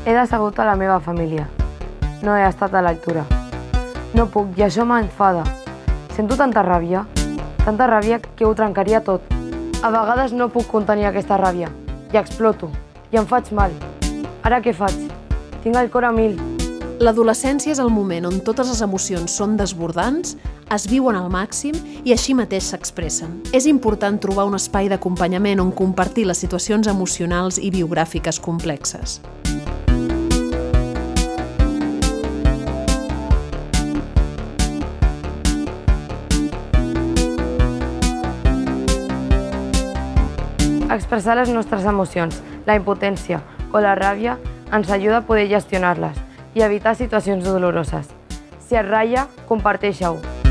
He decebut a la meva família. No he estat a l'altura. No puc i això m'enfada. Sento tanta ràbia que ho trencaria tot. A vegades no puc contenir aquesta ràbia i exploto i em faig mal. Ara què faig? Tinc el cor a mil. L'adolescència és el moment on totes les emocions són desbordants, es viuen al màxim i així mateix s'expressen. És important trobar un espai d'acompanyament on compartir les situacions emocionals i biogràfiques complexes. Expressar les nostres emocions, la impotència o la ràbia ens ajuda a poder gestionar-les i evitar situacions doloroses. Si et ratlla, comparteix-ho.